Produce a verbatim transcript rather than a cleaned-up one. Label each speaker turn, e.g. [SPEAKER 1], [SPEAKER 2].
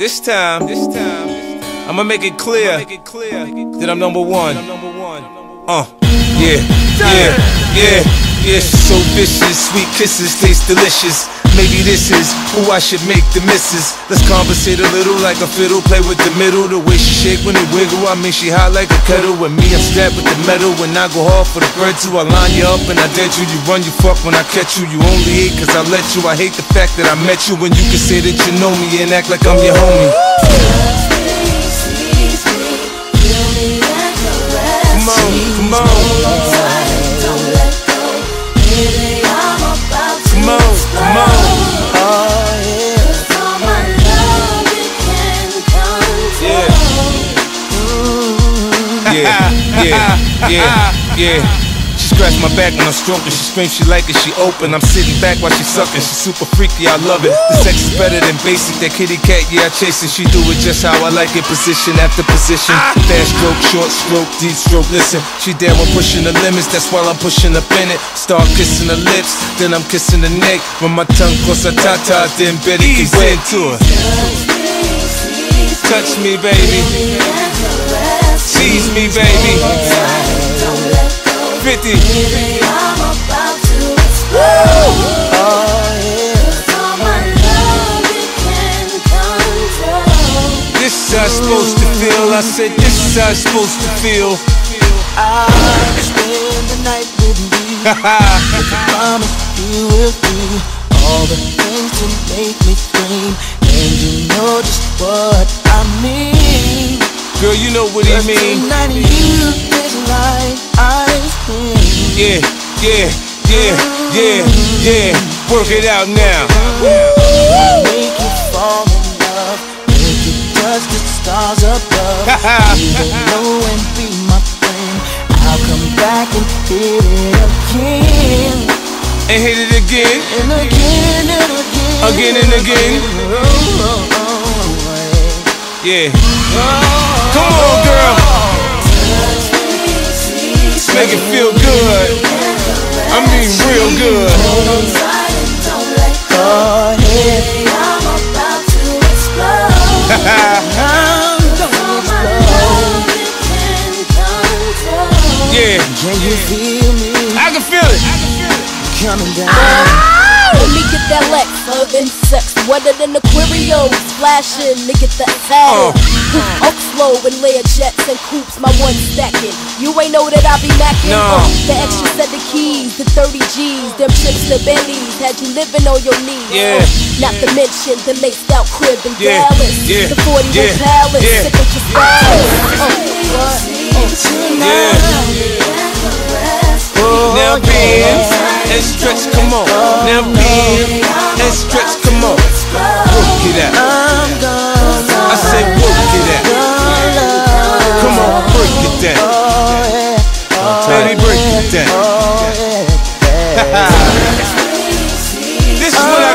[SPEAKER 1] This time, this time, I'ma make it clear that I'm number one. Uh, yeah, yeah, yeah, yeah. She's so vicious, sweet kisses taste delicious. Maybe this is who I should make the missus. Let's conversate a little like a fiddle, play with the middle. The way she shake when it wiggle, I mean she hot like a kettle. With me I'm strapped with the metal. When I go hard for the bread too, I line you up and I dead you. You run, you fuck when I catch you. You only hate cause I let you. I hate the fact that I met you. When you can say that you know me and act like I'm your homie. Come on, come on. Come on, come on. Yeah, yeah, yeah, yeah. She scratched my back when I'm stroking. She screams she like it, she open. I'm sitting back while she sucking. She's super freaky, I love it. The sex is better than basic. That kitty cat, yeah, I chase it. She do it just how I like it, position after position. Fast stroke, short stroke, deep stroke. Listen, she there when pushing the limits. That's while I'm pushing up in it. Start kissing the lips, then I'm kissing the neck. When my tongue cross her tata, then Betty can get into her. Touch me, baby. Tease me, baby. fifty. This is how it's supposed to feel. I said this is how it's supposed to feel.
[SPEAKER 2] I spend the night with you. With the promise you will do all the things to make me scream. And you know just what I mean.
[SPEAKER 1] Girl, you know what he mean.
[SPEAKER 2] Tonight you is like ice cream.
[SPEAKER 1] Yeah, yeah, yeah, yeah, yeah. Work it out now.
[SPEAKER 2] Make you fall in love. Make you touch the stars above. You don't know and be my friend. I'll come back and hit it again.
[SPEAKER 1] And hit it again.
[SPEAKER 2] And again and again.
[SPEAKER 1] Again and again. Yeah. Come on, girl. Make it feel good. I mean real good.
[SPEAKER 2] Go ahead. I'm about to explode. I'm gonna explode.
[SPEAKER 1] Yeah.
[SPEAKER 2] Can you feel me?
[SPEAKER 1] I can feel it.
[SPEAKER 2] Coming down.
[SPEAKER 3] Ah, let me get that Lex, serving sex, wetter than Aquarius, flashing to get that satin. Uh. Up slow and layer jets and coops, my one stacking. You ain't know that I be macking.
[SPEAKER 1] No.
[SPEAKER 3] Uh, the extra set of keys, the thirty G's, them trips to Bentley's, had you living on your knees.
[SPEAKER 1] Yeah.
[SPEAKER 3] Uh, not to mention the laced out crib in
[SPEAKER 1] Yeah.
[SPEAKER 3] Dallas,
[SPEAKER 1] Yeah.
[SPEAKER 3] the forty-one
[SPEAKER 1] Yeah.
[SPEAKER 3] palace,
[SPEAKER 1] Yeah.
[SPEAKER 3] sick with your style. Uh, what?
[SPEAKER 1] Yeah. Now bend and stretch, come on. Now bend and stretch, come on. Work it out. I said work it out. Come on, break it down. Baby, break it down. This is what I